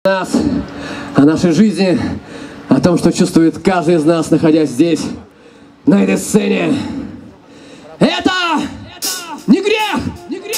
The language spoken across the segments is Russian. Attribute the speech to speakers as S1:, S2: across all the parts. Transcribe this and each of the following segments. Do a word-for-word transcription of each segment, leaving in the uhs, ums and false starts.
S1: Нас, о нашей жизни, о том, что чувствует каждый из нас, находясь здесь, на этой сцене. Это не грех! Не грех!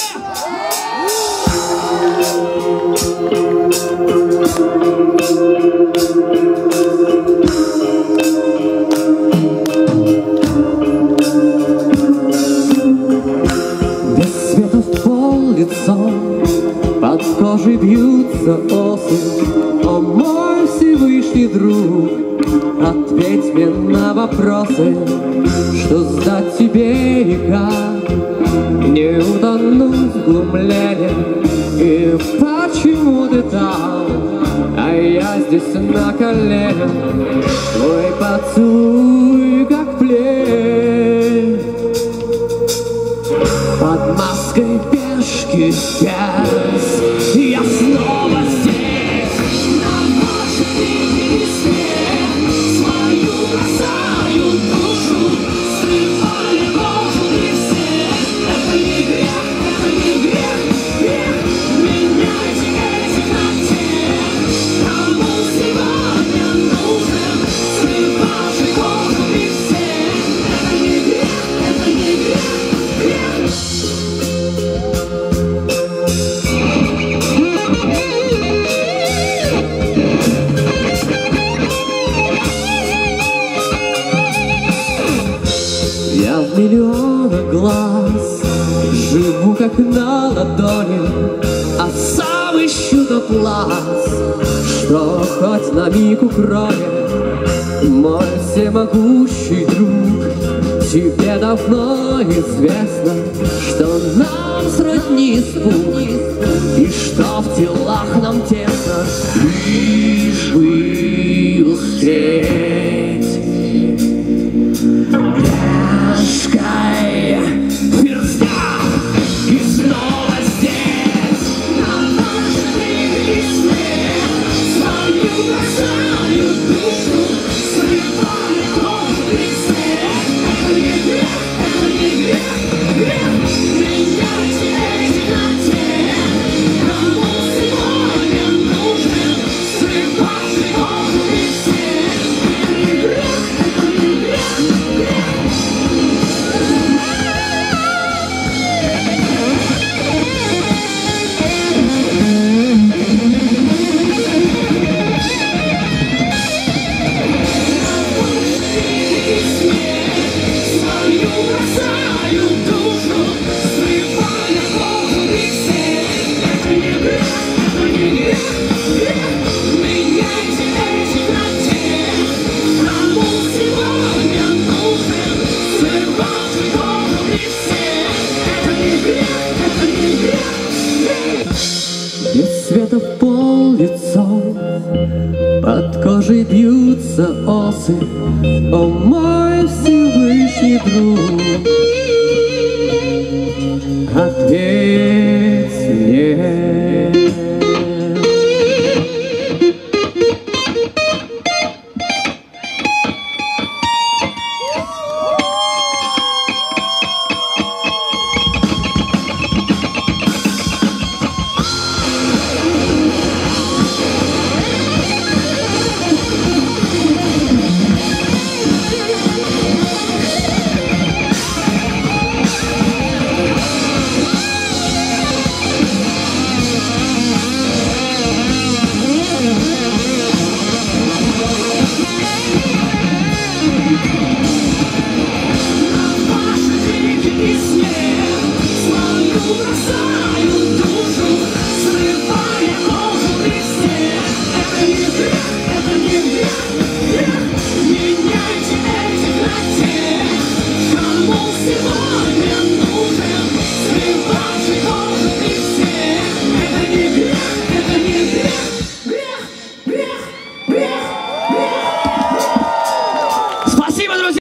S1: Без света в пол лицом, под кожей бьются осы. О мой Всевышний друг, ответь мне на вопросы, что сдать тебе и как не утонуть в глумлении. И почему ты там, а я здесь на коленях? Твой поцелуй как плеть, под маской пешки пес. Я снова здесь, на вашей песне, свою бросаю душу, срывали кожу и все. Это не грех, это не грех, грех. Меняйте эти на те, кому сегодня нужен, срывали кожу и все. Это не грех, это не грех, грех. Я в миллионах глаз живу как на ладони, а сам ищу тот лаз, что хоть на миг укроет. Мой всемогущий друг, тебе давно известно, что нам сродни испуг, и что в телах нам тесно, лишь бы успеть. Пешкой верстак, и снова здесь, на вашей весне, свою бросаю душу, срывали кожу и все. Это не грех, это не грех, грех. Меняйте эти на те, кому сегодня нужен, срывали кожу и все. Это не грех, это не грех, грех. Свою бросаю душу, срывая кожу и все. Это не грех, это не грех, грех. Меняйте эти на те, кому сегодня нужен, срывая кожу и все. Это не грех, это не грех, грех. Без света в пол лицом, под кожей бьются осы. О мой Всевышний друг, ответь мне. Меняйте